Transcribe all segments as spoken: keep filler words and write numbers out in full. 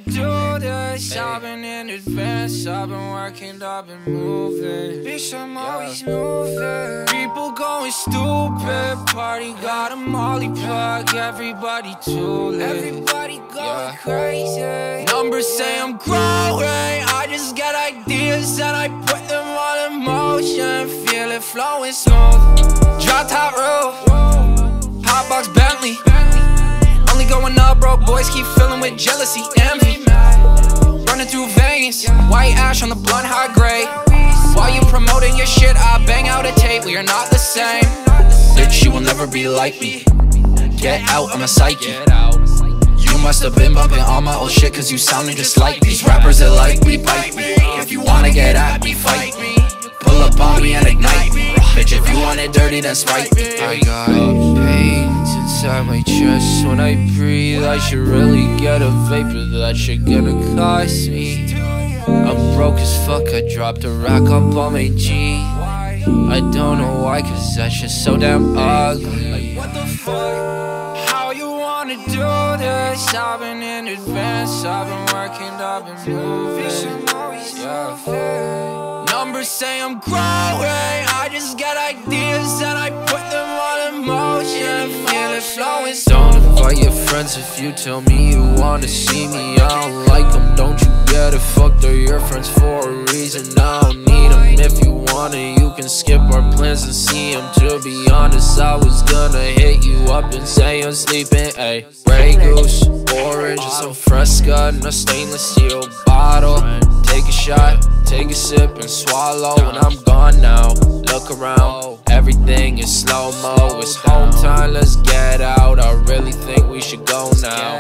do this. I've been in advance, I've been working, I've been moving. Bitch, I'm always moving. People going stupid, party got a molly plug. Everybody too lit, everybody going yeah. crazy. Numbers say I'm growing, I just got ideas and I put them all in motion. Feel it flowing smooth. Drop top roof, hot box Bentley. Only going up, broke boys keep filling with jealousy, envy. Running through veins, white ash on the blunt, high grade. While you promoting your shit, I bang out a tape. We are not the same. Bitch, you will never be like me. Get out, I'm a psyche. You must have been bumping all my old shit, cause you sounding just like these rappers that like me, bite me. If you wanna get at me, fight me. Pull up on me and ignite me. Bitch, if you want it dirty, then spite me. I got pains inside my chest when I breathe. I should really get a vapor, that shit gonna cost me. I'm broke as fuck, I dropped a rack up on my G. I don't know why, cause that shit's so damn ugly. Like, what the fuck? How you wanna do this? I've been in advance, I've been working, I've been moving. Yeah. Numbers say I'm growing, I just got ideas and I put them all in motion. Feel it flowing. Don't invite your friends if you tell me you wanna see me. I don't like them, don't you get it? Fuck, they're your friends for a reason. I don't need them. If you wanna, you can skip our plans and see them. To be honest, I was gonna hit you up and say I'm sleeping. Ayy, Grey Goose, orange, and some Fresca in a stainless steel bottle. Take a shot, take a sip and swallow. When I'm gone now, look around, everything is slow-mo. It's home time, let's get out. I really think we should go now.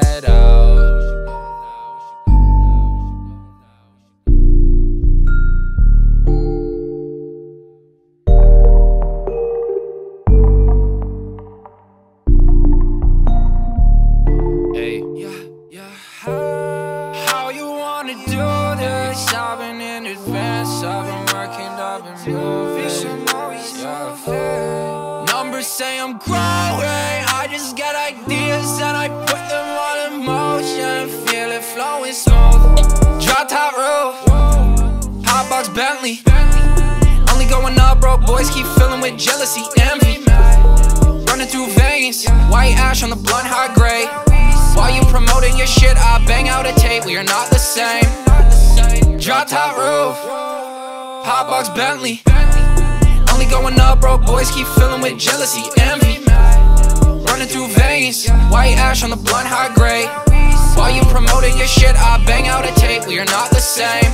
I've been in advance, I've been working, I've been moving. Yeah. Numbers say I'm growing, I just got ideas and I put them all in motion. Feel it flowing smooth. Drop top roof, hot box Bentley. Only going up, broke boys keep filling with jealousy, envy. Running through veins, white ash on the blunt, high grade. While you promoting your shit, I bang out a tape. We are not the same. Drop top roof, hot box Bentley. Only going up, broke boys keep filling with jealousy, envy. Running through veins, white ash on the blunt, high grade. While you promoting your shit, I bang out a tape. We are not the same.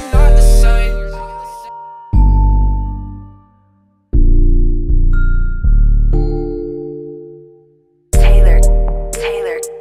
Taylor, Taylor.